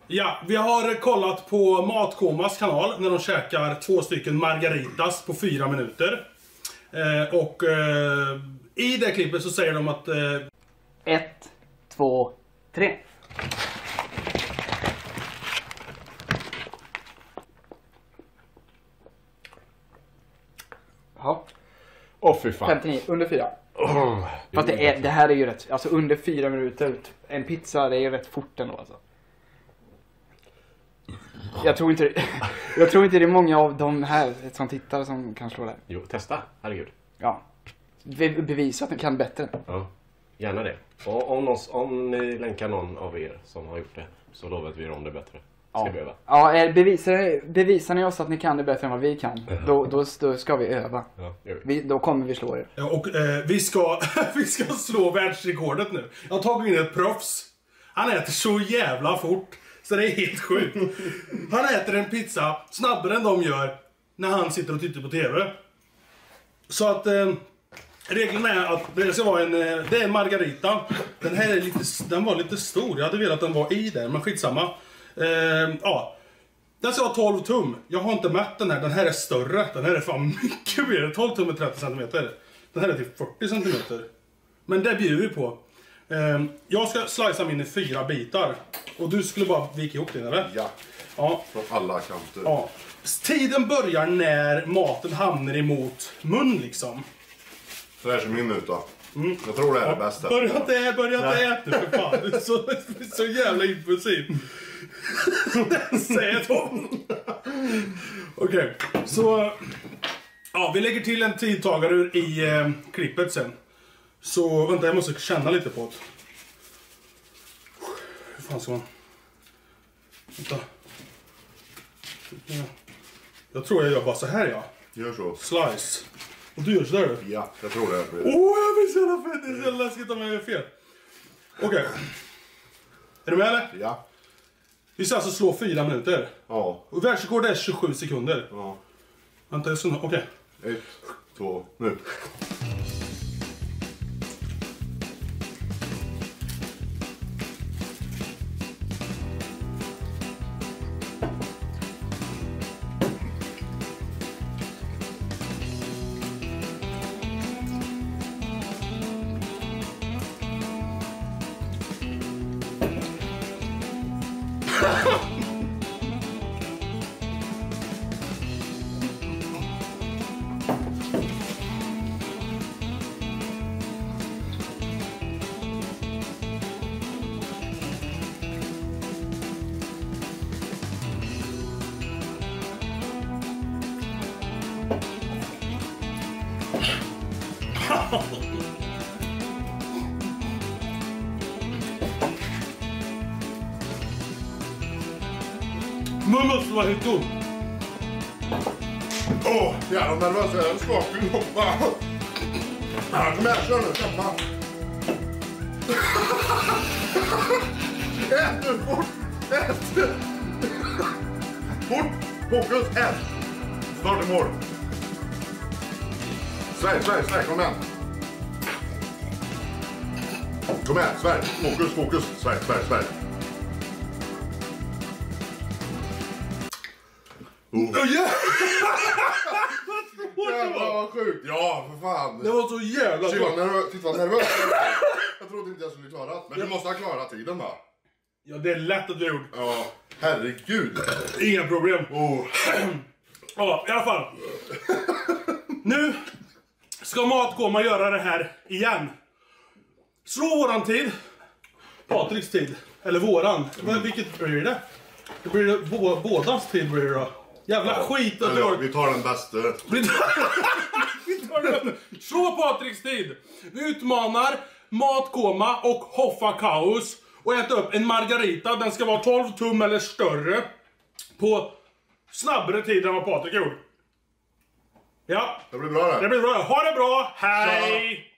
Ja, vi har kollat på Matkomas kanal när de käkar 2 stycken margaritas på 4 minuter. I det klippet så säger de att... 1, 2, 3. Ja. Åh fy fan. 59, under 4. Fast det här är ju rätt, alltså under 4 minuter. En pizza, det är ju rätt fort ändå alltså. Jag tror inte det är många av de här som tittar som kan slå det. Jo, testa, herregud. Ja. Bevisa att den kan bättre. Ja, gärna det. Och om ni länkar någon av er som har gjort det, så lovar vi om det bättre. Ska vi öva. Ja, bevisar ni oss att ni kan det bättre än vad vi kan, då ska vi öva. Ja, Då kommer vi slå er. Ja, och vi ska slå världsrekordet nu. Jag har tagit in ett proffs. Han äter så jävla fort, så det är helt sjukt. Han äter en pizza snabbare än de gör när han sitter och tittar på TV. Så att reglerna är att det ska vara det är en margarita. Den var lite stor. Jag hade velat att den var i där, men skitsamma. Ja. Den ska vara 12 tum. Jag har inte mätt den här. Den här är större. Den här är fan mycket mer. 12 tum är 30 cm. Den här är till 40 cm. Men det bjuder vi på. Jag ska slicea min i 4 bitar. Och du skulle bara vika ihop din, eller? Ja. Från alla kanter. Ja. Tiden börjar när maten hamnar emot mun liksom. Så det är som min ut då. Jag tror det är det bästa. Börja inte äta nu för fan. Du är så jävla impulsiv. Säg ett ord. Okej, så... Ja, vi lägger till en tidtagare i klippet sen. Så vänta, jag måste känna lite på det. Hur fan ska man... Vänta. Jag tror jag gör bara så här, ja. Gör så. Slice. Och du gör sådär, du? Ja, jag tror det. Jag blir så jävla fett. Det är så jävla läskigt om jag gör fel. Okej. Är du med, eller? Ja. Vi ska alltså slå 4 minuter. Ja. Och världsrekord är 27 sekunder. Ja. Vänta, jag ska nå. Okej. 1, 2, nu. Man måste vara helt tom. Jävlar nervös jag är. Skakning. Kom här, kör nu. Kämpa. Ät nu, fort. Ät. Fort. Fokus, ät. Snart i mål. Svär, kom igen. Kom igen, svär. Fokus. Svär. Jävlar vad sjukt. Ja, för fan. Det var så jävla bra. Titta vad nervös. Jag trodde inte jag skulle klara det. Men du måste ha klarat tiden, va? Ja, det är lätt att du har gjort. Ja, herregud. Inga problem. Ja, i alla fall. Nu ska Matkoma göra det här igen. Slå våran tid. Patriks tid. Eller våran. Vilket blir det? Det blir bådas tid blir det då. Jävla skit att ja, vi tar den bästa. Vi tar den. Slå Patriks tid. Vi utmanar Matkoma och Hoffa Kaos och äta upp en margarita. Den ska vara 12 tum eller större på snabbare tid än vad Patrik gjorde. Ja. Det blir bra det. Det blir bra. Ha det bra. Hej!